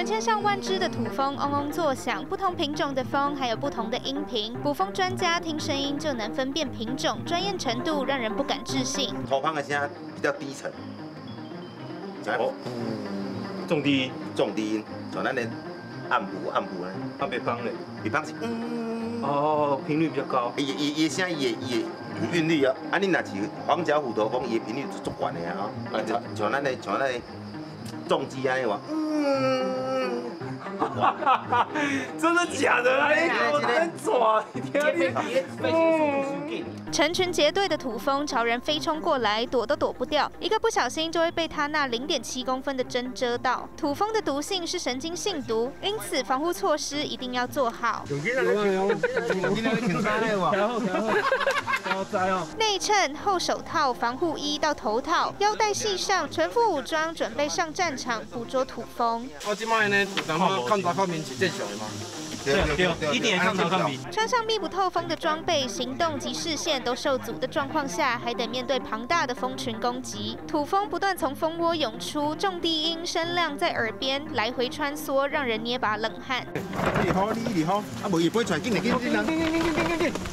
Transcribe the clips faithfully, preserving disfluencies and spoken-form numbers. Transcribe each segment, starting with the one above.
成千上万只的土蜂嗡嗡作响，不同品种的蜂还有不同的音频。捕蜂专家听声音就能分辨品种，专业程度让人不敢置信。 土蜂的声比较低沉，哦， 重低音， 重低音，像咱的暗部暗部呢， 它别放嘞， 比方是嗯， 哦，频率比较高。 伊伊伊声伊伊韵律啊，啊你若是黄脚虎头蜂，伊频率就足悬的啊，啊就像咱的像咱的重击安尼话，嗯。 真的假的啊？你我真抓！你听你。 成群结队的土蜂朝人飞冲过来，躲都躲不掉，一个不小心就会被它那零点七公分的针蛰到。土蜂的毒性是神经性毒，因此防护措施一定要做好。内衬、厚手套、防护衣到头套，腰带系上，全副武装，准备上战场捕捉土蜂。 我即摆呢，就感觉抗潮抗敏是正常的嘛。 对对，一点抗潮抗敏。 穿上密不透风的装备，行动及视线都受阻的状况下，还得面对庞大的蜂群攻击。土蜂不断从蜂窝涌出，重低音声量在耳边来回穿梭，让人捏把冷汗。 你好，你好，啊，无伊飞出来，紧来紧紧紧紧紧紧紧。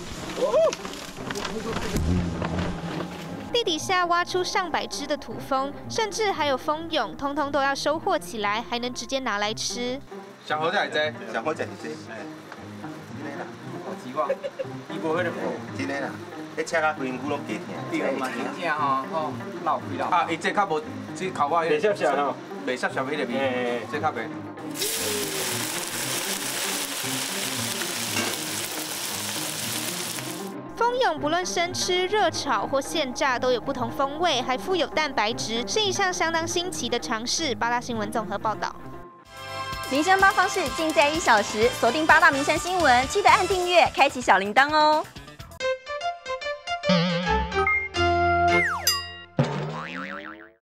地底下挖出上百只的土蜂，甚至还有蜂蛹，通通都要收获起来，还能直接拿来吃。 上好才是上好才是这，哎，真的啦， 好奇怪，伊无迄个真的啦，迄车啊，规身躯拢加疼。 对嘛，真正吼，吼，老开老。啊，伊这较无，这口我迄个。 袂涩涩吼， 袂涩涩迄个味，这较袂。 蜂蛹不论生吃、热炒或现炸，都有不同风味，还富有蛋白质，是一项相当新奇的尝试。八大新闻综合报道。 民生八方式尽在一小时，锁定八大民生新闻，记得按订阅，开启小铃铛哦。